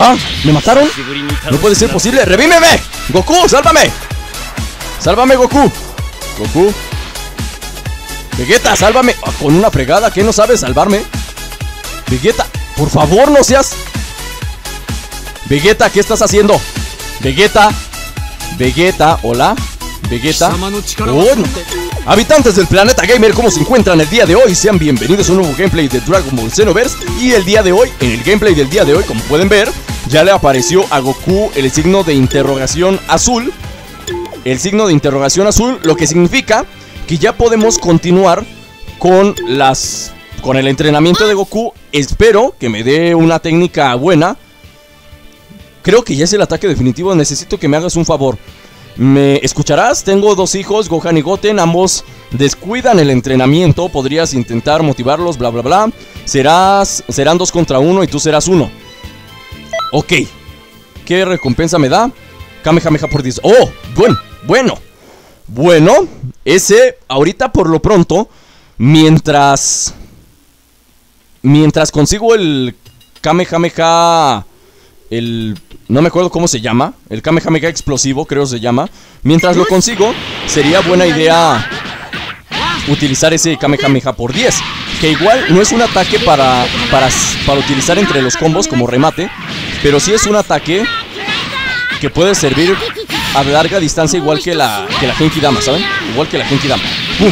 ¡Ah! ¿Me mataron? No puede ser posible. ¡Revíveme! ¡Goku, sálvame! ¡Sálvame, Goku! ¡Goku! ¡Vegeta, sálvame! Ah, con una fregada, ¿qué no sabes salvarme? Vegeta, por favor, no seas... Vegeta, ¿qué estás haciendo? Vegeta. Vegeta, hola. Vegeta. Oh, no. Habitantes del planeta gamer, ¿cómo se encuentran el día de hoy? Sean bienvenidos a un nuevo gameplay de Dragon Ball Xenoverse. Y el día de hoy, en el gameplay del día de hoy, como pueden ver, ya le apareció a Goku el signo de interrogación azul. El signo de interrogación azul, lo que significa que ya podemos continuar con el entrenamiento de Goku. Espero que me dé una técnica buena. Creo que ya es el ataque definitivo. Necesito que me hagas un favor. ¿Me escucharás? Tengo dos hijos, Gohan y Goten. Ambos descuidan el entrenamiento. Podrías intentar motivarlos, bla bla bla. Serán 2 contra 1 y tú serás 1. Ok. ¿Qué recompensa me da? Kamehameha por 10. Oh, bueno, ese ahorita por lo pronto, mientras consigo el Kamehameha, no me acuerdo cómo se llama, el Kamehameha explosivo creo se llama. Mientras lo consigo, sería buena idea utilizar ese Kamehameha por 10, que igual no es un ataque para utilizar entre los combos como remate, pero sí es un ataque que puede servir a larga distancia, igual que la Genki Dama, ¿saben? Igual que la Genki Dama.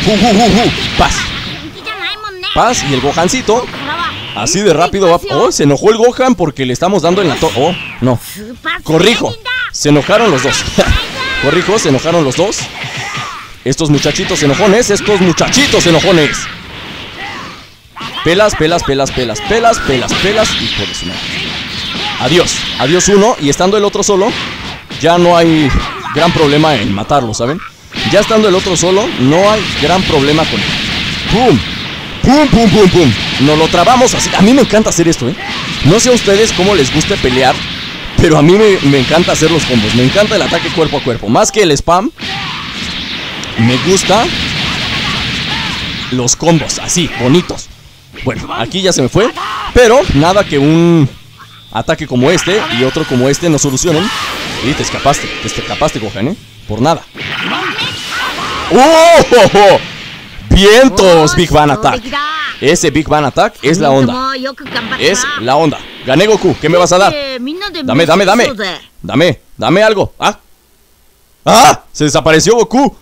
Paz, y el Gohancito así de rápido va. Oh, se enojó el Gohan porque le estamos dando en la torre. Oh, no. Corrijo, se enojaron los dos. Corrijo, se enojaron los dos. Estos muchachitos enojones. Pelas. Hijo de su madre. Adiós uno. Y estando el otro solo, ya no hay gran problema en matarlo, ¿saben? Ya estando el otro solo, no hay gran problema con él. ¡Pum! Nos lo trabamos así. A mí me encanta hacer esto, ¿eh? No sé a ustedes cómo les guste pelear, pero a mí me encanta hacer los combos. Me encanta el ataque cuerpo a cuerpo. Más que el spam, me gusta los combos así, bonitos. Bueno, aquí ya se me fue, pero nada que un ataque como este y otro como este no solucionen. Y te escapaste, Gohan, ¿eh? Por nada. ¡Oh! ¡Vientos! Big Bang Attack. Ese Big Bang Attack es la onda. Gané, Goku. ¿Qué me vas a dar? Dame algo. ¡Ah! Se desapareció Goku.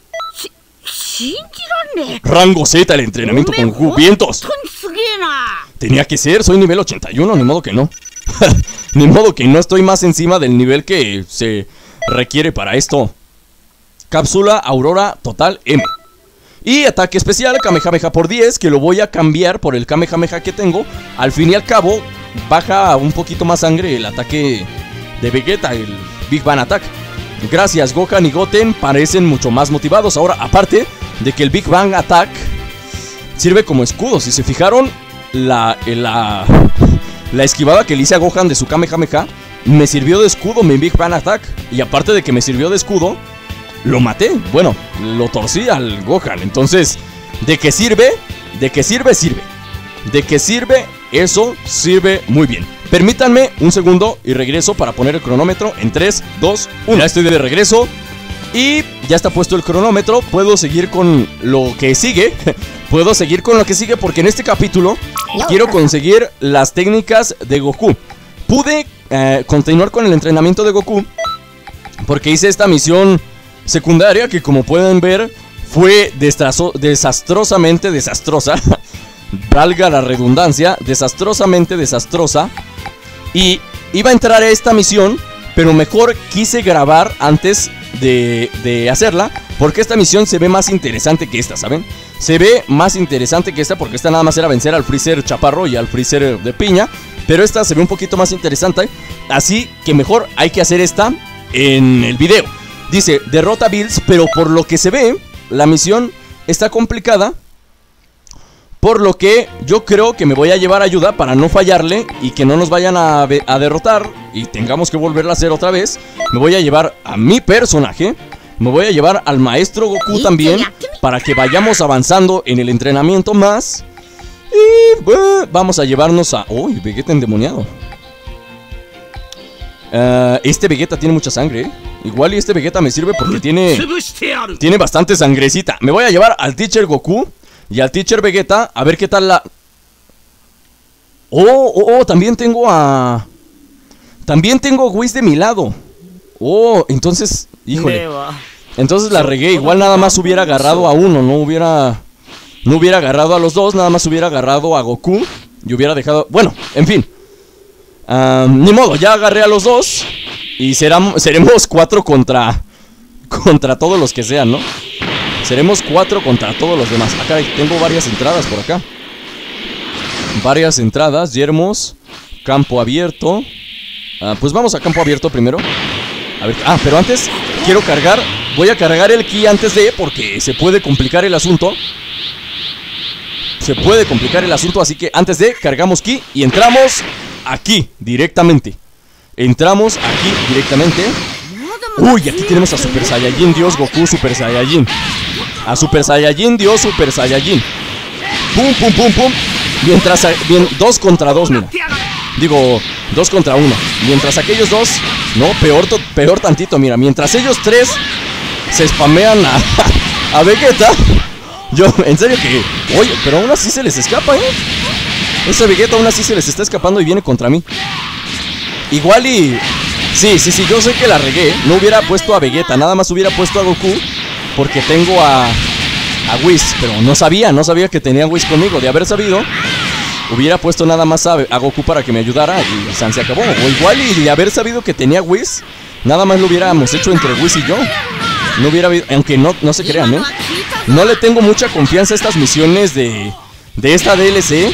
Rango Z, el entrenamiento con Goku. ¡Vientos! Tenía que ser, soy nivel 81, ni modo que no. Ni modo que no estoy más encima del nivel que se requiere para esto. Cápsula Aurora Total M. Y ataque especial, Kamehameha por 10, que lo voy a cambiar por el Kamehameha que tengo. Al fin y al cabo, baja un poquito más sangre el ataque de Vegeta, el Big Bang Attack. Gracias, Gohan y Goten parecen mucho más motivados. Ahora, aparte de que el Big Bang Attack sirve como escudo. Si se fijaron, la esquivada que le hice a Gohan de su Kamehameha me sirvió de escudo mi Big Bang Attack. Y aparte de que me sirvió de escudo, lo maté. Bueno, lo torcí al Gohan. Entonces, ¿de qué sirve? Eso sirve muy bien. Permítanme un segundo y regreso para poner el cronómetro en 3, 2, 1. Ya estoy de regreso y ya está puesto el cronómetro. Puedo seguir con lo que sigue. Porque en este capítulo quiero conseguir las técnicas de Goku. Pude continuar con el entrenamiento de Goku porque hice esta misión secundaria que, como pueden ver, fue desastrosamente desastrosa. Valga la redundancia, desastrosamente desastrosa. Y iba a entrar a esta misión, pero mejor quise grabar antes de hacerla, porque esta misión se ve más interesante que esta, ¿saben? Se ve más interesante que esta, porque esta nada más era vencer al Freezer chaparro y al Freezer de piña. Pero esta se ve un poquito más interesante, así que mejor hay que hacer esta en el video. Dice, derrota a Bills, pero por lo que se ve, la misión está complicada. Por lo que yo creo que me voy a llevar ayuda para no fallarle y que no nos vayan a derrotar y tengamos que volverla a hacer otra vez. Me voy a llevar a mi personaje. Me voy a llevar al maestro Goku también, para que vayamos avanzando en el entrenamiento más. Y vamos a llevarnos a... ¡Uy! Vegeta endemoniado. Este Vegeta tiene mucha sangre, ¿eh? Igual y este Vegeta me sirve porque tiene bastante sangrecita. Me voy a llevar al Teacher Goku y al Teacher Vegeta a ver qué tal la... también tengo a... También tengo a Whis de mi lado. Entonces, híjole. Entonces la regué. Igual nada más hubiera agarrado a uno. No hubiera agarrado a los dos. Nada más hubiera agarrado a Goku y hubiera dejado... Bueno, en fin. Ni modo, ya agarré a los dos. Y seremos 4 contra todos los que sean, ¿no? Seremos 4 contra todos los demás. Acá tengo varias entradas por acá. Varias entradas, yermos. Campo abierto. Pues vamos a campo abierto primero. A ver, pero antes quiero cargar. Voy a cargar el ki antes de, porque se puede complicar el asunto. Se puede complicar el asunto, así que antes de, cargamos ki y entramos aquí directamente. Entramos aquí directamente. Uy, aquí tenemos a Super Saiyajin Dios Goku Super Saiyajin. A Super Saiyajin Dios Super Saiyajin. Pum, pum, pum, pum. Mientras, bien, 2 contra 2, mira. Digo, 2 contra 1. Mientras aquellos dos, no, peor tantito, mira. Mientras ellos 3 se spamean a Vegeta. Yo, en serio que, oye, pero aún así se les escapa, Ese Vegeta aún así se les está escapando y viene contra mí. Igual y... Sí, yo sé que la regué. No hubiera puesto a Vegeta, nada más hubiera puesto a Goku, porque tengo a Whis. Pero no sabía que tenía a Whis conmigo. De haber sabido, hubiera puesto nada más a Goku para que me ayudara y San se acabó. O igual y de haber sabido que tenía Whis, nada más lo hubiéramos hecho entre Whis y yo. No hubiera habido... Aunque no se crean, no le tengo mucha confianza a estas misiones de esta DLC,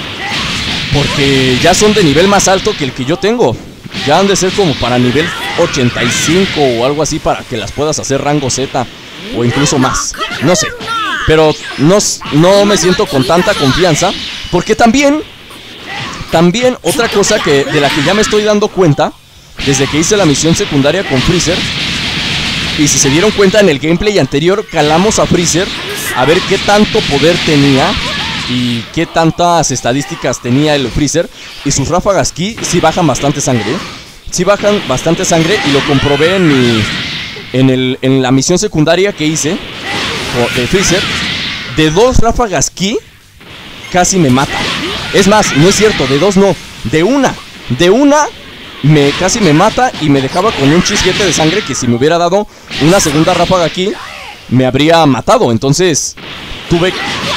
porque ya son de nivel más alto que el que yo tengo. Ya han de ser como para nivel 85 o algo así, para que las puedas hacer rango Z o incluso más. No sé, pero no me siento con tanta confianza, porque también otra cosa de la que ya me estoy dando cuenta desde que hice la misión secundaria con Freezer. Y si se dieron cuenta, en el gameplay anterior calamos a Freezer a ver qué tanto poder tenía y qué tantas estadísticas tenía el Freezer. Y sus ráfagas ki sí bajan bastante sangre, Sí bajan bastante sangre, y lo comprobé en la misión secundaria que hice de Freezer. De 2 ráfagas ki casi me mata. Es más, no es cierto, de 2 no, de una casi me mata y me dejaba con un chisguete de sangre que si me hubiera dado una segunda ráfaga aquí me habría matado. Entonces tuve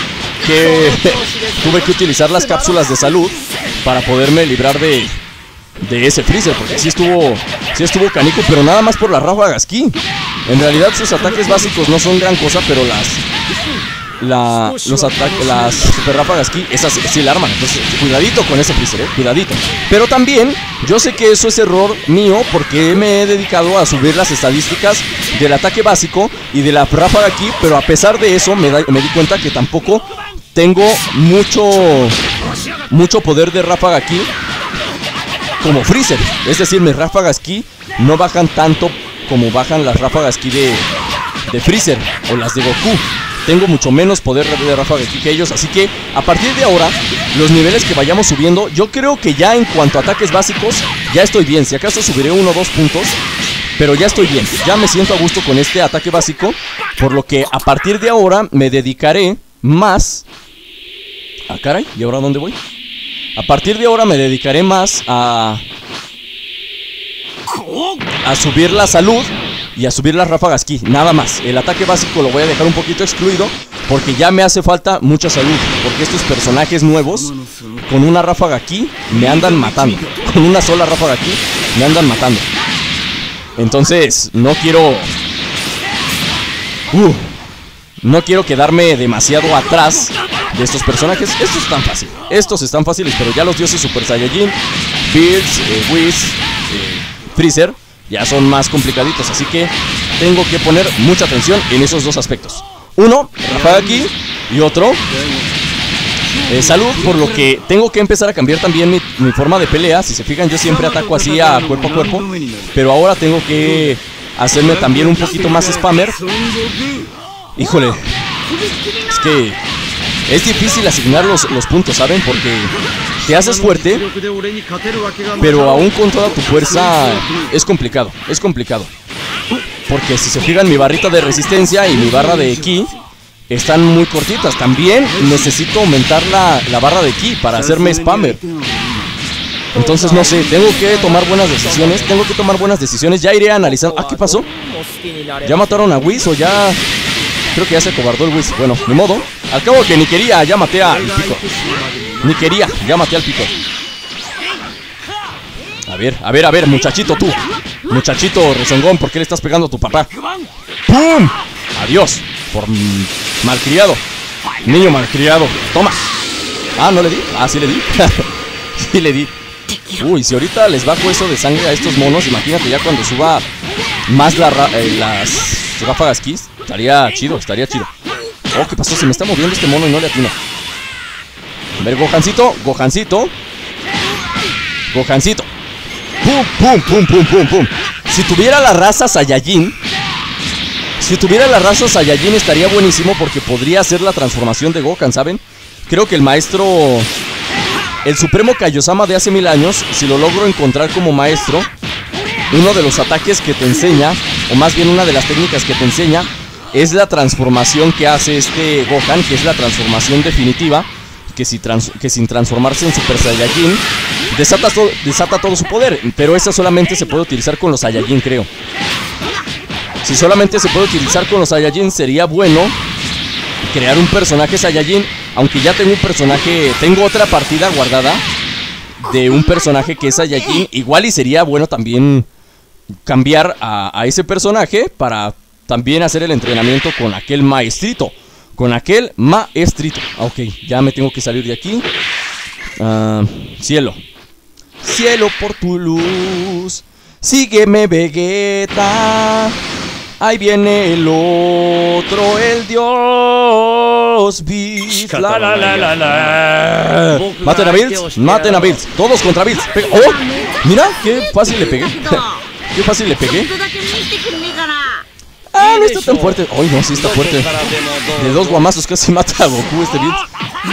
que utilizar las cápsulas de salud para poderme librar de ese Freezer, porque sí estuvo canico, pero nada más por las ráfagas aquí. En realidad sus ataques básicos no son gran cosa, pero las super ráfagas aquí, esas sí la arman. Entonces cuidadito con ese Freezer, cuidadito. Pero también yo sé que eso es error mío, porque me he dedicado a subir las estadísticas del ataque básico y de la ráfaga aquí. Pero a pesar de eso me di cuenta que tampoco tengo mucho poder de ráfaga aquí como Freezer. Es decir, mis ráfagas ki no bajan tanto como bajan las ráfagas ki de Freezer o las de Goku. Tengo mucho menos poder de ráfaga ki que ellos. Así que a partir de ahora, los niveles que vayamos subiendo, yo creo que ya en cuanto a ataques básicos ya estoy bien. Si acaso subiré 1 o 2 puntos, pero ya estoy bien. Ya me siento a gusto con este ataque básico, por lo que a partir de ahora me dedicaré más... Ah, caray, ¿y ahora dónde voy? A partir de ahora me dedicaré más a subir la salud y a subir las ráfagas ki, nada más. El ataque básico lo voy a dejar un poquito excluido, porque ya me hace falta mucha salud. Porque estos personajes nuevos, con una ráfaga ki, me andan matando. Con una sola ráfaga ki, me andan matando. Entonces, no quiero quedarme demasiado atrás de estos personajes. Estos están fáciles, pero ya los dioses Super Saiyajin, Bills, Whis, Freezer ya son más complicaditos, así que tengo que poner mucha atención en esos dos aspectos. Uno, ráfaga ki, y otro, salud, por lo que tengo que empezar a cambiar también mi forma de pelea. Si se fijan, yo siempre ataco así a cuerpo a cuerpo, pero ahora tengo que hacerme también un poquito más spammer. Híjole, es que Es difícil asignar los puntos, ¿saben? Porque te haces fuerte, pero aún con toda tu fuerza es complicado, es complicado. Porque si se fijan, mi barrita de resistencia y mi barra de ki están muy cortitas. También necesito aumentar la barra de ki para hacerme spammer. Entonces no sé, tengo que tomar buenas decisiones, Ya iré analizando. Ah, ¿qué pasó? ¿Ya mataron a Whis o ya...? Creo que ya se acobardó el Whis. Bueno, ni modo. Al cabo que ni quería, ya maté al pico. Ni quería, ya maté al pico. A ver, muchachito tú. Muchachito rezongón, ¿por qué le estás pegando a tu papá? ¡Pum! Adiós, por malcriado. Niño malcriado, toma. Ah, ¿no le di? Ah, sí le di. Sí le di. Uy, si ahorita les bajo eso de sangre a estos monos, imagínate ya cuando suba más las ráfagas Kis. Estaría chido, estaría chido. Oh, ¿qué pasó? Se me está moviendo este mono y no le atino. A ver, Gohancito. Pum, pum, pum, pum, pum, pum. Si tuviera la raza Saiyajin estaría buenísimo porque podría hacer la transformación de Gohan, ¿saben? Creo que el maestro, el Supremo Kaiosama de hace 1000 años, si lo logro encontrar como maestro, uno de los ataques que te enseña, o más bien una de las técnicas que te enseña, es la transformación que hace este Gohan, que es la transformación definitiva, que sin transformarse en Super Saiyajin desata todo su poder. Pero esa solamente se puede utilizar con los Saiyajin, creo. Si solamente se puede utilizar con los Saiyajin, sería bueno crear un personaje Saiyajin. Aunque ya tengo otra partida guardada de un personaje que es Saiyajin. Igual y sería bueno también cambiar a ese personaje para también hacer el entrenamiento con aquel maestrito. Ok, ya me tengo que salir de aquí. Cielo por tu luz, sígueme Vegeta. Ahí viene el otro, el dios Bills. Maten a Bills, todos contra Bills. ¡Oh! Mira, qué fácil le pegué. Ah, no está tan fuerte. Ay, no, sí está fuerte. De 2 guamazos casi mata a Goku este Bills.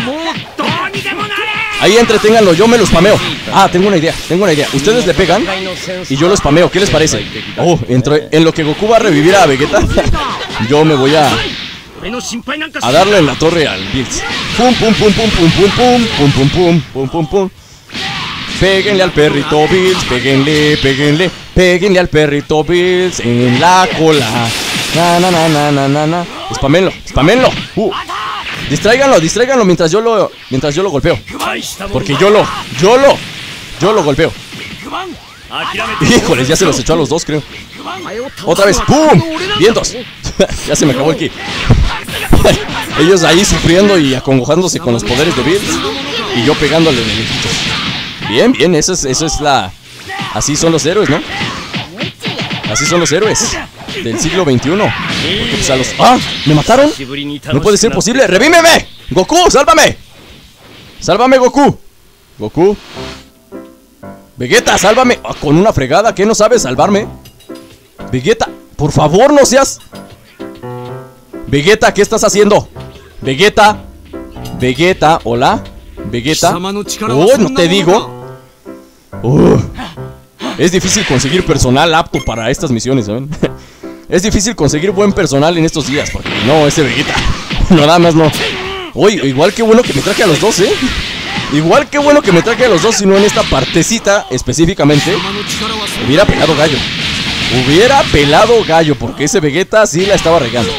Ahí entreténganlo, yo me lo spameo. Ah, tengo una idea. Ustedes le pegan y yo lo spameo, ¿qué les parece? Oh, en lo que Goku va a revivir a Vegeta, yo me voy a darle en la torre al Bills. Pum, pum, pum, pum, pum, pum, pum, pum, pum, pum, pum, pum, pum. Péguenle al perrito Bills, péguenle al perrito Bills en la cola. Spamenlo. Distráiganlo mientras yo lo golpeo. Porque yo lo golpeo. Híjoles, ya se los echó a los dos, creo. Otra vez, ¡pum! ¡Vientos! Ya se me acabó el ki. Ellos ahí sufriendo y acongojándose con los poderes de Bills. Y yo pegándole de lejitos. Bien, eso es la... Así son los héroes, ¿no? Así son los héroes del siglo XXI. Porque pues a los... ¡Ah! ¿Me mataron? No puede ser posible. ¡Revíveme! ¡Goku! ¡Sálvame! ¡Sálvame, Goku! ¡Goku! ¡Vegeta, sálvame! Ah, con una fregada, ¿qué no sabes salvarme? Vegeta, por favor, no seas... Vegeta, ¿qué estás haciendo? Vegeta, hola. Vegeta. Oh, no te digo. Es difícil conseguir personal apto para estas misiones, ¿saben? Es difícil conseguir buen personal en estos días. Porque no, ese Vegeta no, nada más no. Uy, igual que bueno que me traje a los dos, Igual que bueno que me traje a los dos. Si no en esta partecita específicamente hubiera pelado gallo. Porque ese Vegeta sí la estaba regando.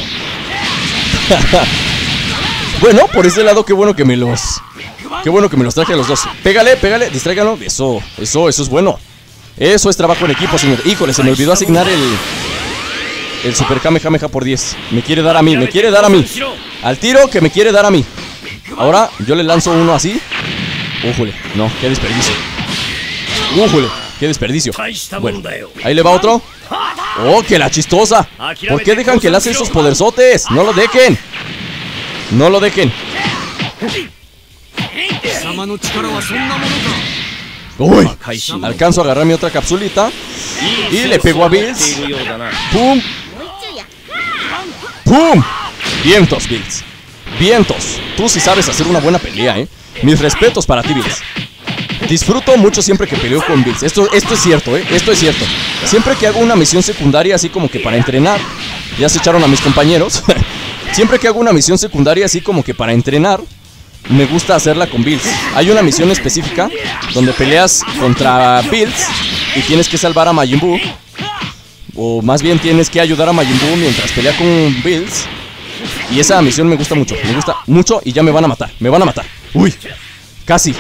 Bueno, por ese lado qué bueno que me los traje a los dos. Pégale, distráiganlo. Eso es bueno. Eso es trabajo en equipo, señor. Híjole, se me olvidó asignar el Super Kamehameha por 10. Me quiere dar a mí. Al tiro que me quiere dar a mí. Ahora yo le lanzo uno así. Újule, no, qué desperdicio. Bueno, ahí le va otro. Oh, que la chistosa. ¿Por qué dejan que le hace esos poderzotes? No lo dejen. Uy, alcanzo a agarrar mi otra capsulita y le pego a Bills. Pum. Vientos, Bills. Vientos, tú sí sabes hacer una buena pelea, Mis respetos para ti, Bills. Disfruto mucho siempre que peleo con Bills. Esto es cierto, esto es cierto. Siempre que hago una misión secundaria así como que para entrenar. Ya se echaron a mis compañeros. Siempre que hago una misión secundaria así como que para entrenar, me gusta hacerla con Bills. Hay una misión específica donde peleas contra Bills y tienes que salvar a Majin Buu. O más bien tienes que ayudar a Majin Buu mientras pelea con Bills. Y esa misión me gusta mucho y ya me van a matar, Uy, casi.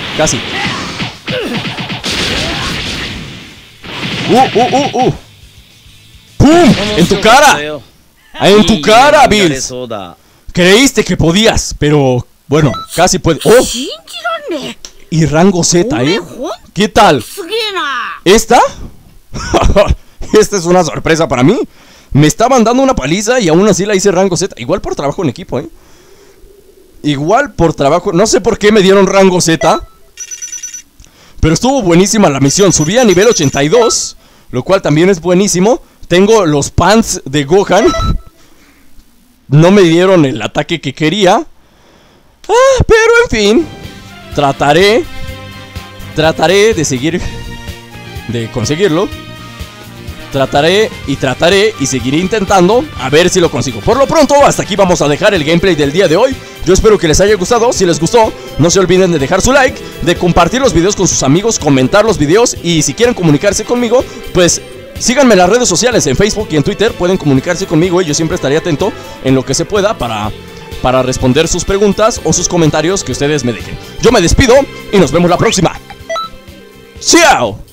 ¡Pum! ¡En tu cara! ¡En tu cara, Bills! Creíste que podías, pero bueno, casi puede. ¡Oh! Y rango Z, ¿Qué tal? ¿Esta? Esta es una sorpresa para mí. Me estaban dando una paliza y aún así la hice rango Z. Igual por trabajo en equipo, Igual por trabajo. No sé por qué me dieron rango Z, pero estuvo buenísima la misión. Subí a nivel 82, lo cual también es buenísimo. Tengo los pants de Gohan. No me dieron el ataque que quería. Pero en fin, trataré de conseguirlo. Trataré y seguiré intentando a ver si lo consigo. Por lo pronto, hasta aquí vamos a dejar el gameplay del día de hoy. Yo espero que les haya gustado. Si les gustó, no se olviden de dejar su like, de compartir los videos con sus amigos, comentar los videos. Y si quieren comunicarse conmigo, pues síganme en las redes sociales, en Facebook y en Twitter. Pueden comunicarse conmigo y yo siempre estaré atento en lo que se pueda para responder sus preguntas o sus comentarios que ustedes me dejen. Yo me despido y nos vemos la próxima. ¡Chao!